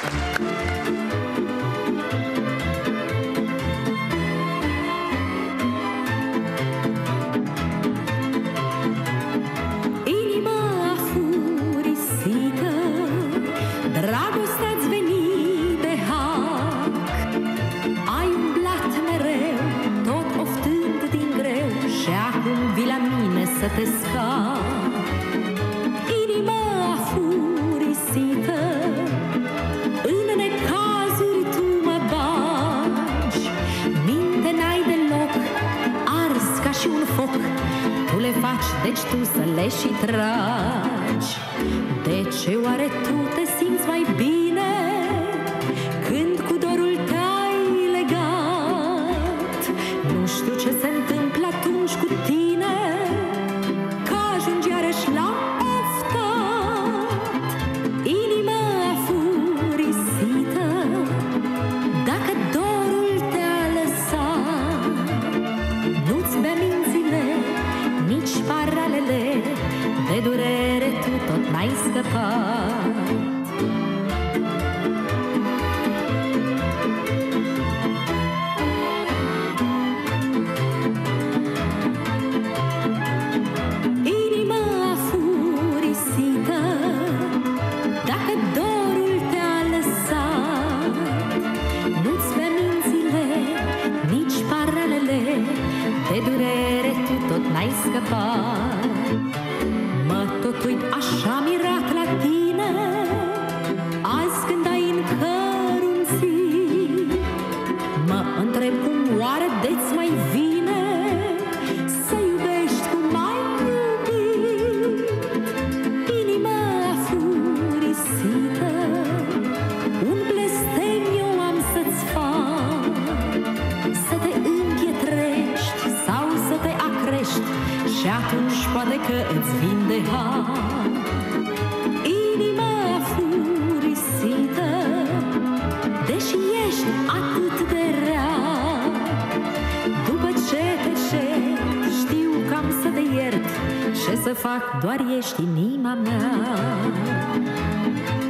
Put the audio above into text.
Să te scapi, inima afurisită, în necazuri tu mă bagi, minte n-ai deloc, ars ca și un foc, tu le faci, deci tu să le și tragi. De ce oare tu te simți mai bine când cu dorul te-ai legat? Nu știu ce se întâmplă atunci cu tine, la oftat, inima afurisită, dacă dorul te-a lăsat, nu-ți bea mințile, nici paralele, de durere tu tot n-ai scăpat. De durere tu tot n-ai scăpat. Mă tot uit așa mirat la tine, azi când ai încărunțit. Mă întreb cum oare de-ți mai vine să iubești cum ai iubit. Inima afurisită, un blestem eu am să-ți fac, să te împietrești sau să te acrești, și atunci poate că îți vinde har. Inima afurisită, deși ești atât de rea, după ce te cert, știu că am să te iert, ce să fac, doar ești inima mea.